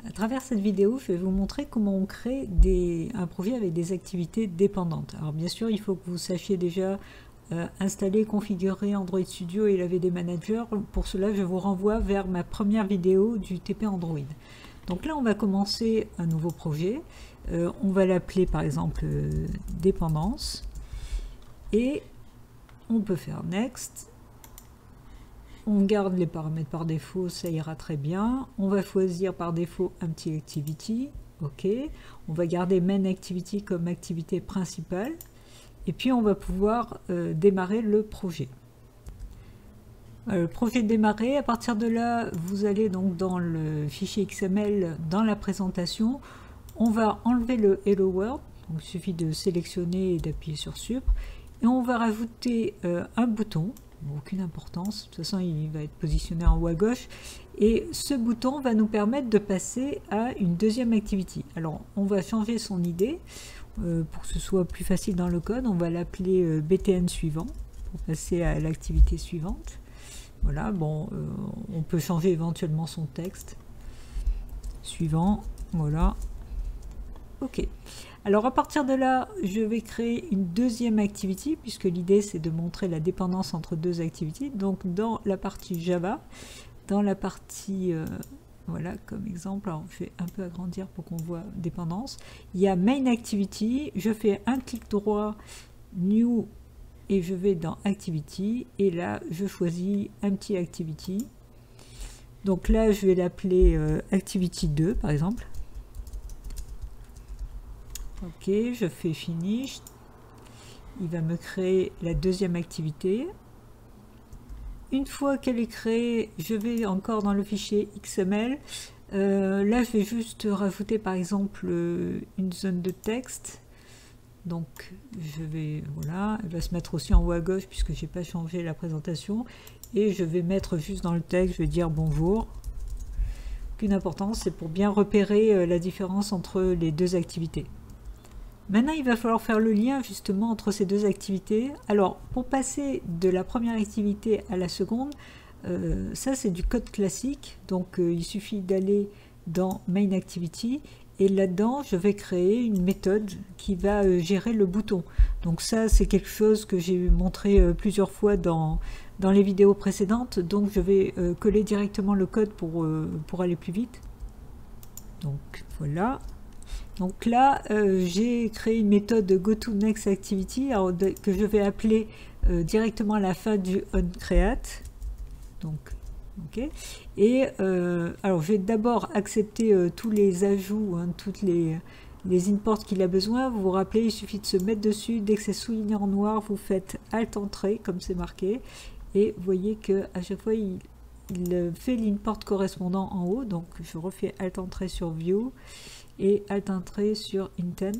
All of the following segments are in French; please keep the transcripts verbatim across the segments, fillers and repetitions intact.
À travers cette vidéo, je vais vous montrer comment on crée des, un projet avec des activités dépendantes. Alors bien sûr, il faut que vous sachiez déjà euh, installer, configurer Android Studio et la V D Manager. Pour cela, je vous renvoie vers ma première vidéo du T P Android. Donc là, on va commencer un nouveau projet. Euh, on va l'appeler par exemple euh, dépendance. Et on peut faire Next. On garde les paramètres par défaut, ça ira très bien. On va choisir par défaut un petit activity. OK. On va garder main activity comme activité principale. Et puis on va pouvoir euh, démarrer le projet. Euh, le projet démarré, à partir de là, vous allez donc dans le fichier X M L, dans la présentation. On va enlever le Hello World. Donc il suffit de sélectionner et d'appuyer sur Sup. Et on va rajouter euh, un bouton. Aucune importance, de toute façon il va être positionné en haut à gauche, et ce bouton va nous permettre de passer à une deuxième activité. Alors on va changer son I D euh, pour que ce soit plus facile dans le code, on va l'appeler euh, B T N suivant pour passer à l'activité suivante. Voilà, bon, euh, on peut changer éventuellement son texte. Suivant, voilà. Ok. Alors à partir de là, je vais créer une deuxième activité, puisque l'idée c'est de montrer la dépendance entre deux activités. Donc dans la partie Java, dans la partie, euh, voilà comme exemple, alors je vais un peu agrandir pour qu'on voit dépendance, il y a Main Activity, je fais un clic droit, New, et je vais dans Activity, et là je choisis un petit Activity. Donc là je vais l'appeler euh, Activity deux par exemple. Ok, je fais Finish. Il va me créer la deuxième activité. Une fois qu'elle est créée, je vais encore dans le fichier X M L. Euh, là, je vais juste rajouter par exemple une zone de texte. Donc, je vais, voilà, elle va se mettre aussi en haut à gauche puisque je n'ai pas changé la présentation. Et je vais mettre juste dans le texte, je vais dire bonjour. Aucune importance, c'est pour bien repérer la différence entre les deux activités. Maintenant, il va falloir faire le lien justement entre ces deux activités. Alors, pour passer de la première activité à la seconde, euh, ça c'est du code classique. Donc, euh, il suffit d'aller dans Main Activity et là-dedans, je vais créer une méthode qui va euh, gérer le bouton. Donc ça, c'est quelque chose que j'ai montré euh, plusieurs fois dans, dans les vidéos précédentes. Donc, je vais euh, coller directement le code pour, euh, pour aller plus vite. Donc, voilà. Donc là, euh, j'ai créé une méthode GoToNextActivity alors de, que je vais appeler euh, directement à la fin du onCreate. Donc, ok. Et euh, alors, je vais d'abord accepter euh, tous les ajouts, hein, toutes les, les imports qu'il a besoin. Vous vous rappelez, il suffit de se mettre dessus. Dès que c'est souligné en noir, vous faites Alt Entrée, comme c'est marqué. Et vous voyez que à chaque fois, il, il fait l'import correspondant en haut. Donc, je refais Alt Entrée sur View. Et Alt Entrée sur Intent.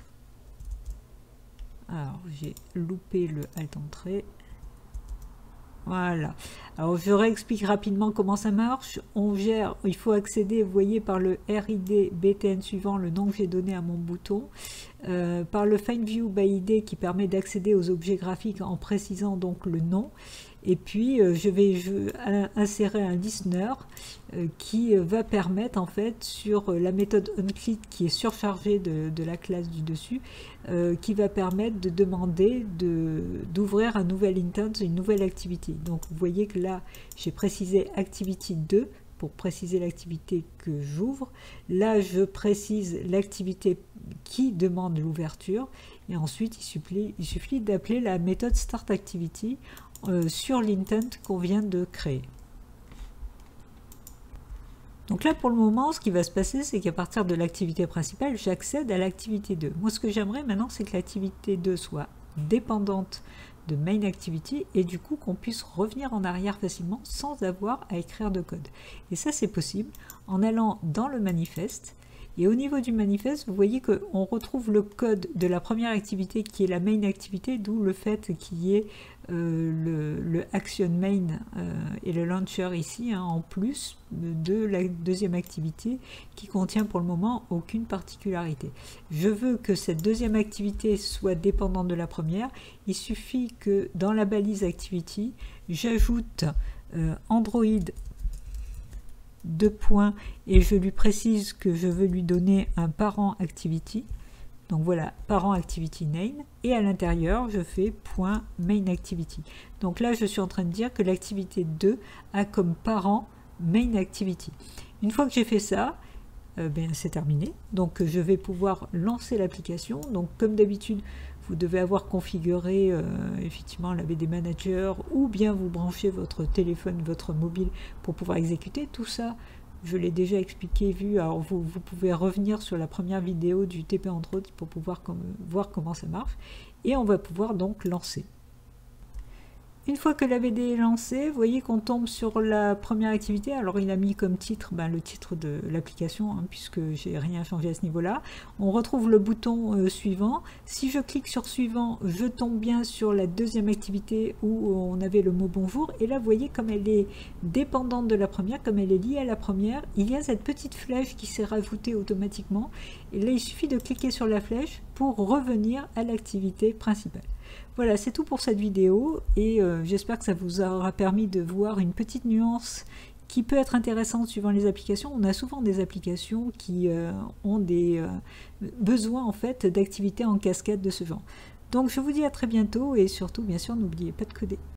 Alors j'ai loupé le Alt Entrée. Voilà. Alors je réexplique rapidement comment ça marche. On gère, il faut accéder, vous voyez, par le R I D B T N suivant, le nom que j'ai donné à mon bouton, euh, par le Find View by I D qui permet d'accéder aux objets graphiques en précisant donc le nom. Et puis euh, je vais je, insérer un listener euh, qui va permettre en fait sur la méthode onClick qui est surchargée de, de la classe du dessus, euh, qui va permettre de demander d'ouvrir un nouvel intent, une nouvelle activité. Donc vous voyez que là j'ai précisé activity deux pour préciser l'activité que j'ouvre. Là je précise l'activité qui demande l'ouverture et ensuite il suffit, il suffit d'appeler la méthode startActivity Euh, sur l'intent qu'on vient de créer. Donc là pour le moment ce qui va se passer c'est qu'à partir de l'activité principale j'accède à l'activité deux. Moi ce que j'aimerais maintenant c'est que l'activité deux soit dépendante de Main Activity et du coup qu'on puisse revenir en arrière facilement sans avoir à écrire de code. Et ça c'est possible en allant dans le manifeste. Et au niveau du manifeste, vous voyez qu'on retrouve le code de la première activité qui est la main activité, d'où le fait qu'il y ait euh, le, le action main euh, et le launcher ici, hein, en plus de la deuxième activité qui contient pour le moment aucune particularité. Je veux que cette deuxième activité soit dépendante de la première. Il suffit que dans la balise activity, j'ajoute euh, Android deux points et je lui précise que je veux lui donner un parent activity. Donc voilà, parent activity name, et à l'intérieur je fais point main activity. Donc là je suis en train de dire que l'activité deux a comme parent main activity. Une fois que j'ai fait ça, euh, ben, c'est terminé. Donc je vais pouvoir lancer l'application. Donc comme d'habitude, vous devez avoir configuré euh, effectivement l'A B D Manager, ou bien vous branchez votre téléphone, votre mobile pour pouvoir exécuter tout ça. Je l'ai déjà expliqué, vu, alors vous, vous pouvez revenir sur la première vidéo du T P Android pour pouvoir comme, voir comment ça marche. Et on va pouvoir donc lancer. Une fois que l'A B D est lancé, vous voyez qu'on tombe sur la première activité. Alors il a mis comme titre ben, le titre de l'application, hein, puisque j'ai rien changé à ce niveau-là. On retrouve le bouton euh, suivant. Si je clique sur suivant, je tombe bien sur la deuxième activité où on avait le mot bonjour. Et là, vous voyez, comme elle est dépendante de la première, comme elle est liée à la première, il y a cette petite flèche qui s'est rajoutée automatiquement. Et là, il suffit de cliquer sur la flèche pour revenir à l'activité principale. Voilà, c'est tout pour cette vidéo et euh, j'espère que ça vous aura permis de voir une petite nuance qui peut être intéressante suivant les applications. On a souvent des applications qui euh, ont des euh, besoins en fait d'activités en cascade de ce genre. Donc je vous dis à très bientôt et surtout, bien sûr, n'oubliez pas de coder.